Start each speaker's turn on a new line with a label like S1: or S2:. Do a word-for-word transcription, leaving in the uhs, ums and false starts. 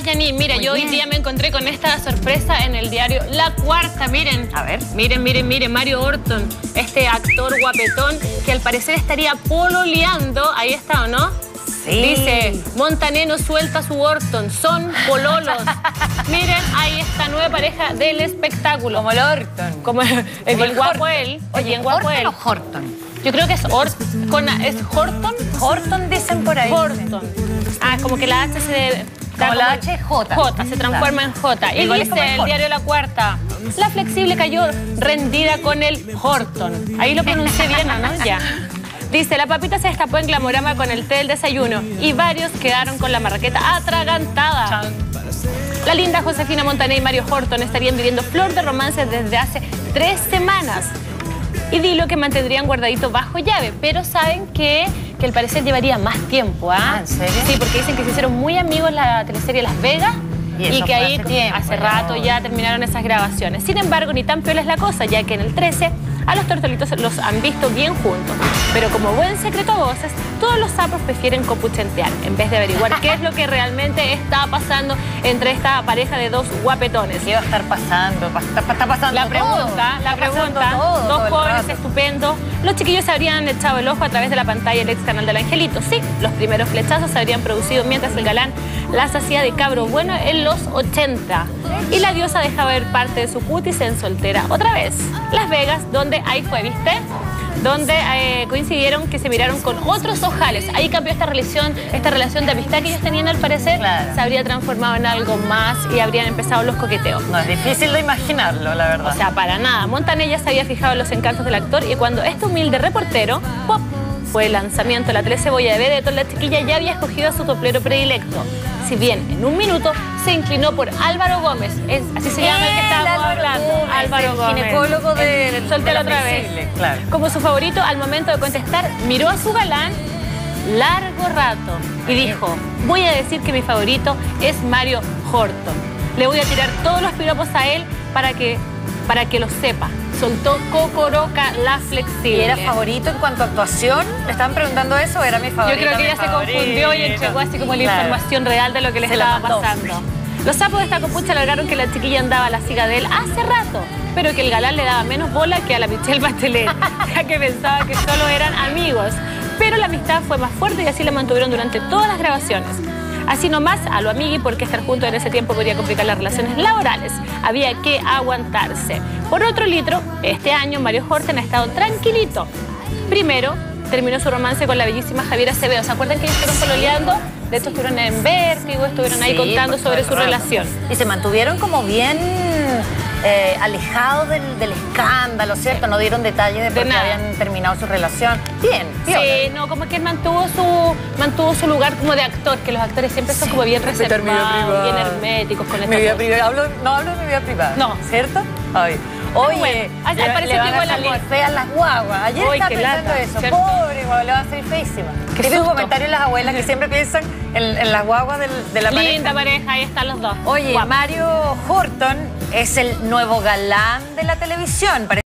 S1: estás, Janine? Mira, Muy yo bien. hoy día me encontré con esta sorpresa en el diario La Cuarta. Miren.
S2: A ver.
S1: Miren, miren, miren. Mario Orton, este actor guapetón que al parecer estaría pololeando. Ahí está, ¿o no?
S2: Sí.
S1: Dice, Montaneno suelta su Orton, son pololos. Miren, ahí está, nueva pareja del espectáculo.
S2: Como el Orton.
S1: Como el, el bien guapo él.
S2: Oye,
S1: bien guapo
S2: ¿Orton
S1: él.
S2: o Horton?
S1: Yo creo que es Orton. Con, ¿Es Horton?
S2: Horton dicen por ahí.
S1: Horton. Ah, como que la H se...
S2: Como la H es J.
S1: J, se transforma en J. Y
S2: Igual
S1: dice el diario La Cuarta, la flexible cayó rendida con el Horton. Ahí lo pronuncié bien, ¿no? Ya. Dice, la papita se destapó en Glamorama con el té del desayuno y varios quedaron con la marraqueta atragantada. La linda Josefina Montané y Mario Horton estarían viviendo flor de romance desde hace tres semanas. Y dilo que mantendrían guardadito bajo llave, pero saben que, que al parecer llevaría más tiempo, ¿ah?
S2: ¿Ah? ¿En serio?
S1: Sí, porque dicen que se hicieron muy amigos en la teleserie Las Vegas y,
S2: y
S1: que ahí
S2: hace, tiempo,
S1: hace rato ya terminaron esas grabaciones. Sin embargo, ni tan piola es la cosa, ya que en el trece a los tortolitos los han visto bien juntos. Pero como buen secreto a voces, todos los sapos prefieren copuchentear en vez de averiguar qué es lo que realmente está pasando entre esta pareja de dos guapetones.
S2: ¿Qué va a estar pasando? Está, está pasando
S1: La pregunta,
S2: todo.
S1: la
S2: está
S1: pregunta,
S2: todo,
S1: dos
S2: todo
S1: jóvenes estupendos. Los chiquillos se habrían echado el ojo a través de la pantalla del ex canal del Angelito. Sí, los primeros flechazos se habrían producido mientras el galán las hacía de cabro bueno en los ochenta. Y la diosa dejaba ver parte de su cutis en soltera. Otra vez, Las Vegas, donde ahí fue, ¿viste? Donde eh, coincidieron que se miraron con otros ojales. Ahí cambió esta relación, esta relación de amistad que ellos tenían al parecer,
S2: claro.
S1: Se habría transformado en algo más y habrían empezado los coqueteos.
S2: No es difícil de imaginarlo, la verdad.
S1: O sea, para nada. Montané ya se había fijado en los encantos del actor y cuando este humilde reportero, ¡pop!, fue el lanzamiento de la telecebolla de Vedeto, la chiquilla ya había escogido a su toplero predilecto. Si bien en un minuto se inclinó por Álvaro Gómez, es, así se llama el que estábamos hablando,
S2: Gómez,
S1: Álvaro
S2: el
S1: Gómez,
S2: ginecólogo de, de,
S1: soltero
S2: de la
S1: otra
S2: flexible,
S1: vez.
S2: Claro.
S1: Como su favorito, al momento de contestar, miró a su galán largo rato y dijo, voy a decir que mi favorito es Mario Horton. Le voy a tirar todos los piropos a él para que, para que lo sepa. Soltó Cocoroca la flexible.
S2: ¿Y era favorito en cuanto a actuación? ¿Le estaban preguntando eso o era mi favorito?
S1: Yo creo que ella se confundió y entregó así como la
S2: claro.
S1: información real de lo que le
S2: se
S1: estaba pasando. Los sapos de esta copucha alargaron que la chiquilla andaba a la siga de él hace rato, pero que el galán le daba menos bola que a la Michelle Bachelet, ya que pensaba que solo eran amigos. Pero la amistad fue más fuerte y así la mantuvieron durante todas las grabaciones. Así nomás, a lo amigui, porque estar juntos en ese tiempo podría complicar las relaciones laborales. Había que aguantarse. Por otro litro, este año Mario Horton ha estado tranquilito. Primero, terminó su romance con la bellísima Javiera Acevedo. ¿Se acuerdan que ellos estuvieron pololeando? De hecho, estuvieron en Vértigo, estuvieron ahí sí, contando sobre su relación.
S2: Y se mantuvieron como bien eh, alejados del, del escándalo, ¿cierto? No dieron detalles de por qué habían terminado su relación. Bien, bien.
S1: Sí, no, como que él mantuvo su, mantuvo su lugar como de actor, que los actores siempre son sí, como bien reservados, bien herméticos con esta
S2: mi vida privada. Hablo, no hablo de mi vida privada.
S1: No.
S2: ¿Cierto? Ay. Oye,
S1: bueno, al
S2: le,
S1: parecer
S2: le van
S1: llegó
S2: a salir feas las guaguas. Ayer
S1: Oy,
S2: estaba pensando
S1: lata,
S2: eso.
S1: ¿cierto?
S2: Pobre guagua, le va a salir feísima.
S1: Qué
S2: Típico
S1: susto.
S2: comentario de las abuelas que siempre piensan en, en las guaguas del, de la pareja.
S1: Linda pareja, ahí están los dos.
S2: Oye,
S1: Guapa.
S2: Mario Horton es el nuevo galán de la televisión.